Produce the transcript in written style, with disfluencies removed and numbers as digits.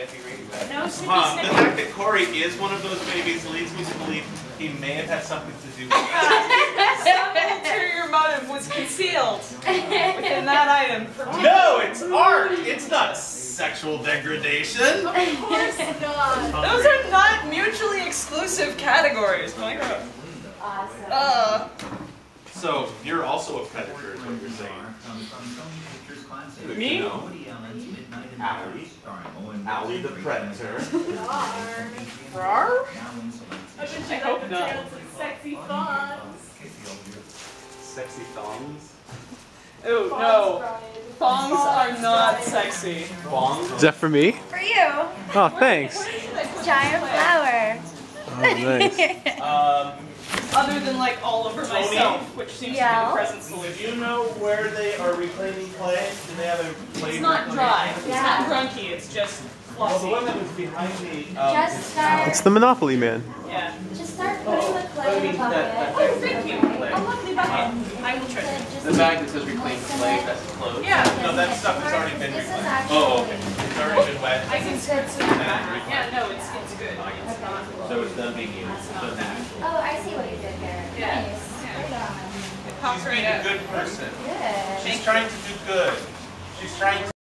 if you read that. No, The fact that Corey is one of those babies leads me to believe he may have had something to do with that. Some ulterior motive was concealed within that item. No, it's art! It's not sexual degradation! Of course not. Those are not mutually exclusive categories. My God. Awesome. So, you're also a predator, is what you're saying. Me? No. Allie the predator. Rar? I hope not. Sexy thongs. Sexy thongs? Oh, no. Thongs are not sexy. Bongs? Is that for me? For you. Oh, thanks. Giant flower. Oh, nice. Other than like all over Toni? myself, which seems to be the present Do solution. you know where they are reclaiming clay? Do they have a clay? It's not dry. It's Yeah. not grunky. It's just Well, the flossy. one that was behind me. Just start. It's the Monopoly Man. Yeah. Just start putting the clay in the bucket. Oh, thank you. A lovely bucket. I will treasure it. The bag that says reclaimed clay, that's closed. Yeah. No, that stuff has already been This is reclaimed. actually. Oh, okay. It's already been wet. I can Good. Yeah, no, it's good. It's not. So it's done being used. So now. Oh, I see what you did here. Yeah. Nice. Right on. It pops She's right being a out. good person. Good. She's trying to do good. She's trying to